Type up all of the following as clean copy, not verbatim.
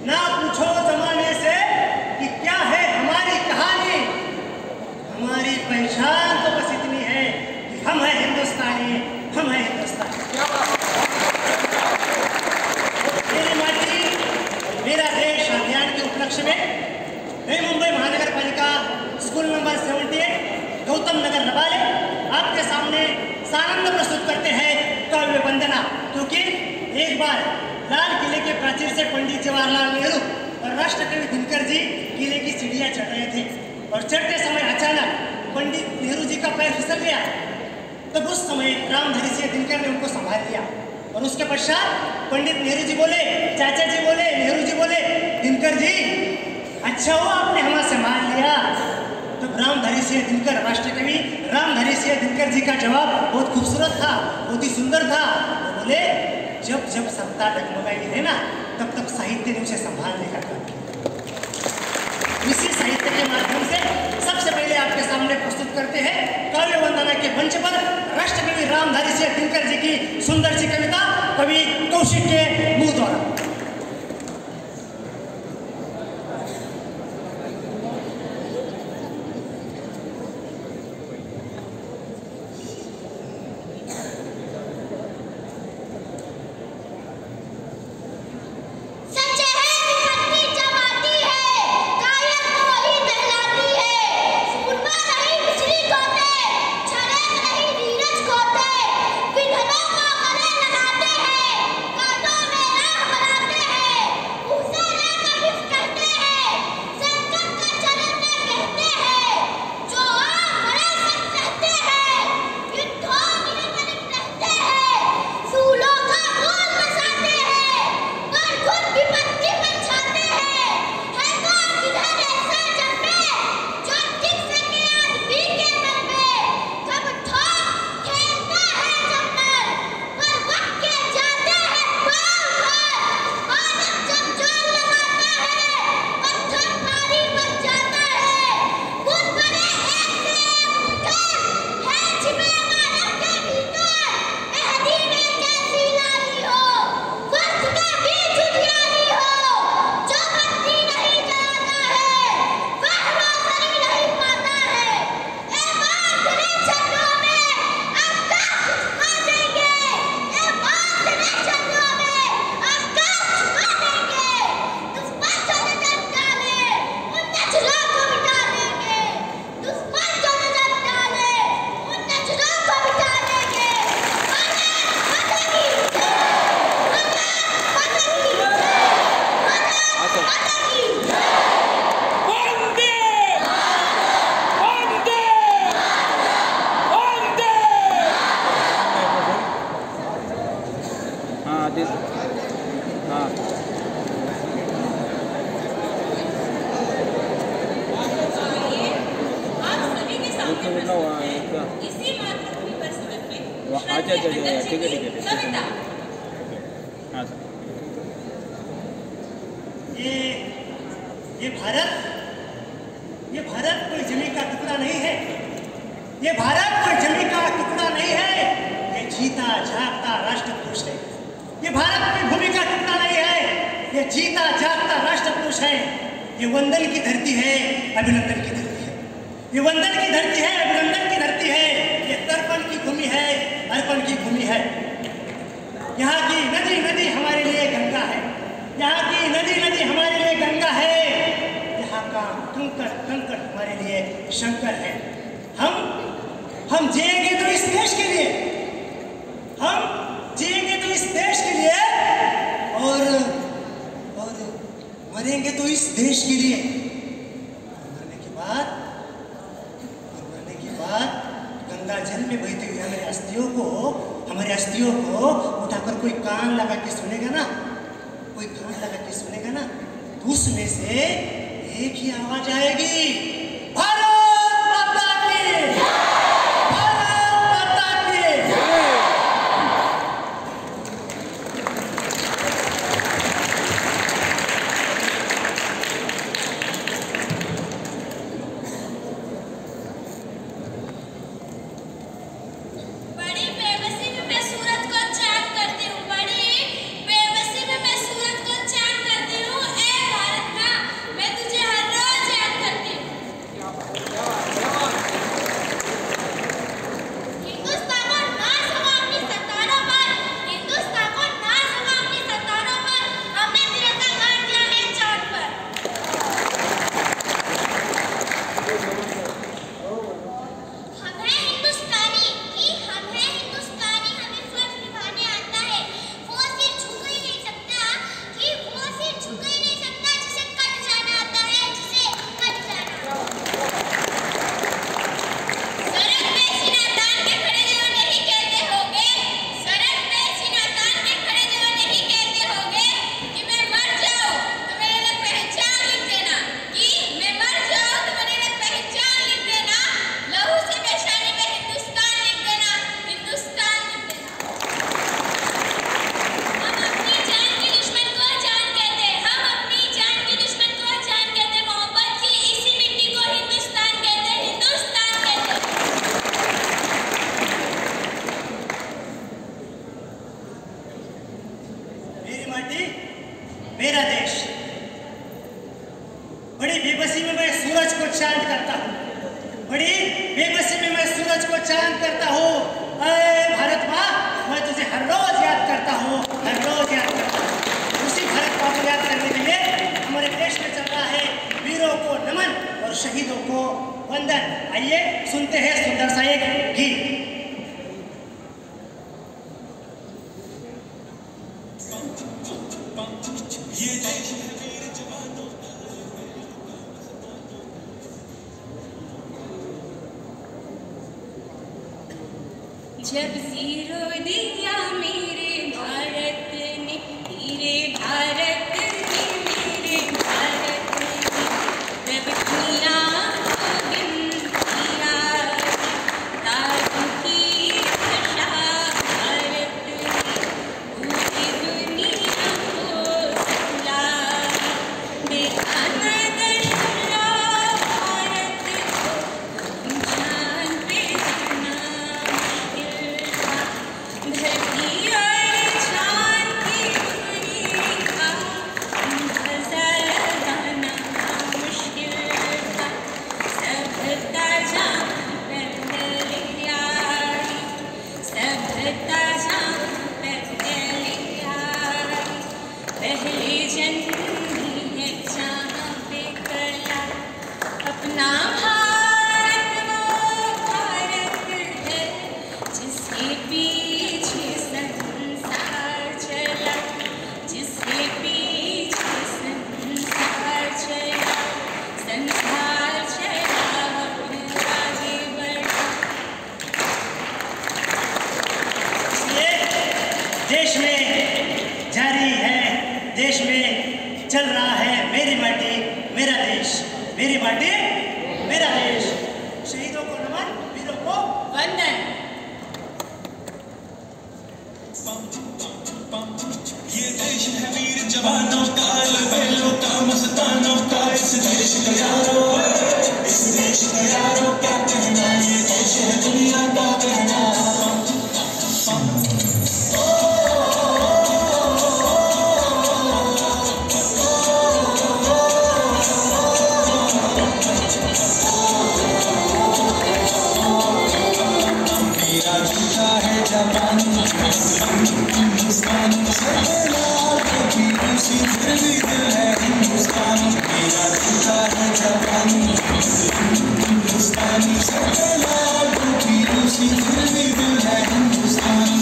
ना पूछो जमाने से कि क्या है हमारी कहानी, हमारी पहचान तो बस इतनी है कि हम हैं हिंदुस्तानी, हम हैं हिंदुस्तानी। मेरी माटी मेरा देश अभियान के उपलक्ष्य में नई मुंबई महानगर पालिका स्कूल नंबर 78 गौतम नगर रबाले आपके सामने सानंद प्रस्तुत करते हैं काव्य वंदना। क्योंकि एक बार लाल किले के प्राचीर से पंडित जवाहरलाल नेहरू और राष्ट्रकवि दिनकर जी किले की सीढ़ियां चढ़ रहे थे और चढ़ते समय अचानक पंडित नेहरू जी का पैर फिसल गया। तब उस समय रामधारी सिंह दिनकर ने उनको संभाल लिया और उसके पश्चात पंडित नेहरू जी बोले, चाचा जी बोले, नेहरू जी बोले, दिनकर जी अच्छा हुआ आपने हमें संभाल लिया। तब रामधारी सिंह दिनकर, राष्ट्रकवि रामधारी सिंह दिनकर जी का जवाब बहुत खूबसूरत था, बहुत ही सुंदर था। वो बोले जब जब सत्ता डगमगाई है ना तब तक साहित्य ने उसे संभालने का काम किया। इसी साहित्य के माध्यम से सबसे पहले आपके सामने प्रस्तुत करते हैं काव्य वंदना के मंच पर राष्ट्रकवि रामधारी सिंह दिनकर जी की सुंदर सी कविता कवि कौशिक के मुंह द्वारा। ये भारत कोई जमीन का टुकड़ा नहीं है, ये भारत कोई जमीन का टुकड़ा नहीं है, ये जीता जागता राष्ट्र पुरुष है। ये भारत कोई भूमि का टुकड़ा नहीं है, ये जीता जागता राष्ट्र पुरुष है। ये वंदन की धरती है, अभिनंदन की धरती है। ये वंदन की धरती है, अभिनंदन की धरती है। ये तर्पण की भूमि है, अर्पण की भूमि है। यहाँ की नदी नदी हमारे लिए गंगा है, यहाँ की नदी नदी हमारे लिए गंगा है। यहाँ का कंकड़ कंकड़ हमारे लिए शंकर है। हम जिएंगे तो इस देश के लिए, हम जिएंगे तो इस देश के लिए और मरेंगे तो इस देश के लिए। मरने के बाद गंगा जल में बहती हुई हमारे अस्थियों को उठाकर कोई कान लगा के सुनेगा ना, कोई कान लगा के सुनेगा ना, तो उसमें से एक ही आवाज आएगी, भारत माता की, भारत माता की। बड़ी बेबसी में मैं सूरज को चांद करती हूँ, बड़ी बेबसी में मैं सूरज को चांद करती हूँ। मेरा देश। बड़ी बेबसी में मैं सूरज को चांद करता हूँ, बड़ी बेबसी में मैं सूरज को चांद करता हूँ। अरे भारत माँ, मैं तुझे हर रोज याद करता हूँ, हर रोज याद करता हूँ। उसी भारत माँ को याद करने के लिए हमारे देश में चल रहा है वीरों को नमन और शहीदों को वंदन। आइए सुनते हैं सुंदर सा एक गीत। जब जीरो दिया मेरे भारत ने, तेरे भारत ने, मेरे भारत ने, तब दुनिया को दिन किया, तारों की आशा भारत ने, पूरी दुनिया को संभाला, देखा न दर्शना भारत को, जान पे जाना धरती और चांद की दूरी का अंदाजा लगाना मुश्किल था। सभ्यता जहाँ पहले आई, सभ्यता जहाँ पहले आई, पहले जन्मी है जहाँ पे कला, अपना भारत वो भारत है जिसके पीछे संसार चला, जिसके पीछे संसार चला, संसार चला और आगे बढ़ा। इसलिए देश में जारी है, देश में चल रहा है मेरी माटी मेरा देश, मेरी माटी मेरा देश। शहीदों को नमन, वीरों को वंदन। ये देश है वीर जवानों का, बैलों का, मस्तानों का, इस देश का यारो, इस देश का यारो क्या कहना, ये देश है दुनिया का कहना। मेरा जूता है जापान, हिंदुस्तान से उसी फिर भी दिल है हिंदुस्तान। मेरा जूता है जापान, हिंदुस्तान से उसी फिर भी दिल है हिंदुस्तान।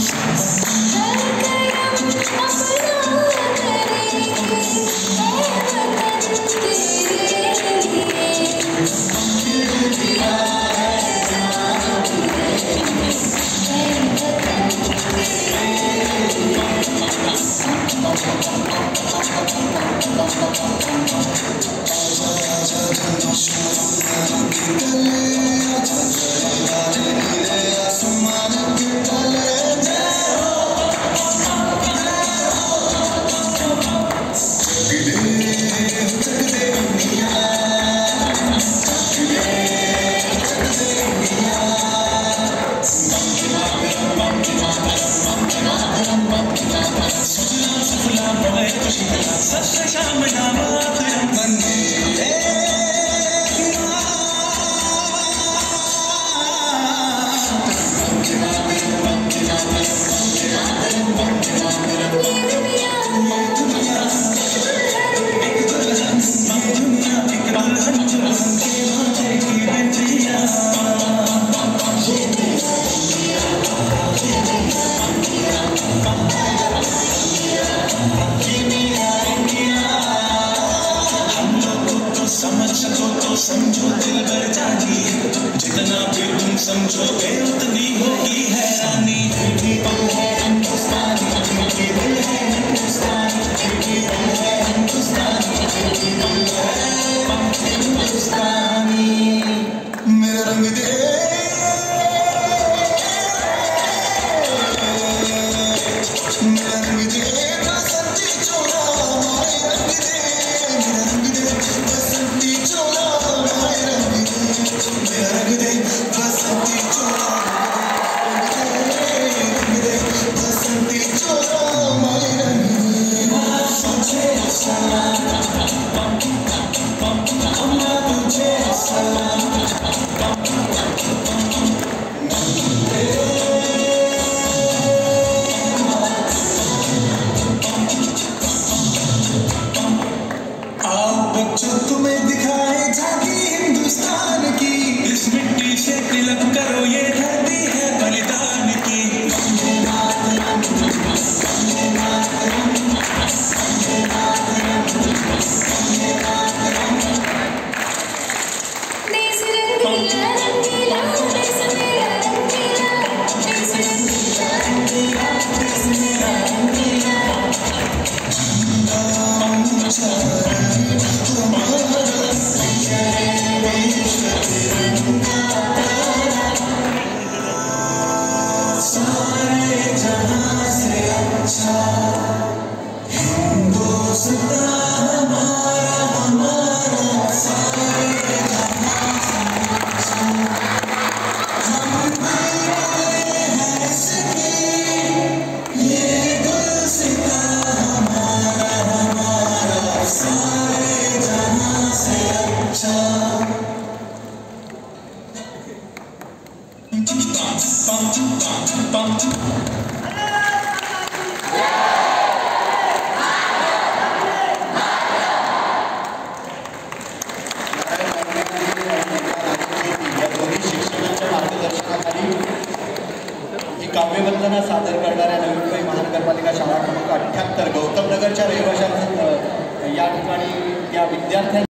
बच्चों तुम्हें दिखाए झांकी हिंदुस्तान की, इस मिट्टी से तिलक करो ये धरती है बलिदान की। वंदे मातरम, वंदे मातरम, वंदे मातरम, वंदे मातरम। देश रंगीला रंगीला देश मेरा रंगीला, देश रंगीला रंगीला देश मेरा रंगीला। सारे जहां से अच्छा हिंदुस्तान हमारा, हमारा सारे जहां से अच्छा। हम हैं इसकी ये गुलसिता हमारा, हमारा सारे जहां से अच्छा। काव्यवंदना सादर करणाऱ्या नवी मुंबई महानगरपालिका शाळा क्रमांक 78 गौतम नगरच्या रहिवाशांचं या ठिकाणी या विद्यार्थ्यांना